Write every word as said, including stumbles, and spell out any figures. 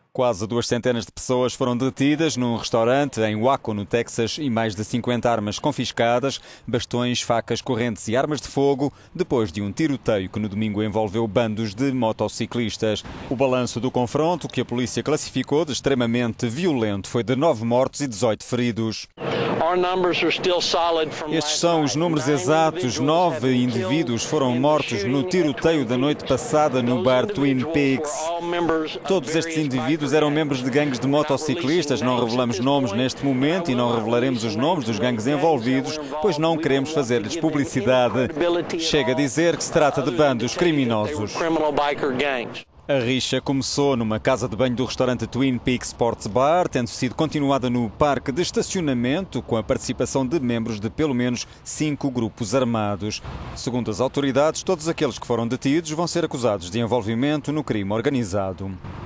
Quase duas centenas de pessoas foram detidas num restaurante em Waco, no Texas, e mais de cinquenta armas confiscadas, bastões, facas, correntes e armas de fogo, depois de um tiroteio que no domingo envolveu bandos de motociclistas. O balanço do confronto, que a polícia classificou de extremamente violento, foi de nove mortos e dezoito feridos. Estes são os números exatos. Nove indivíduos foram mortos no tiroteio da noite passada no bar Twin Peaks. Todos estes indivíduos eram membros de gangues de motociclistas. Não revelamos nomes neste momento e não revelaremos os nomes dos gangues envolvidos, pois não queremos fazer-lhes publicidade. Chega a dizer que se trata de bandos criminosos. A rixa começou numa casa de banho do restaurante Twin Peaks Sports Bar, tendo sido continuada no parque de estacionamento, com a participação de membros de pelo menos cinco grupos armados. Segundo as autoridades, todos aqueles que foram detidos vão ser acusados de envolvimento no crime organizado.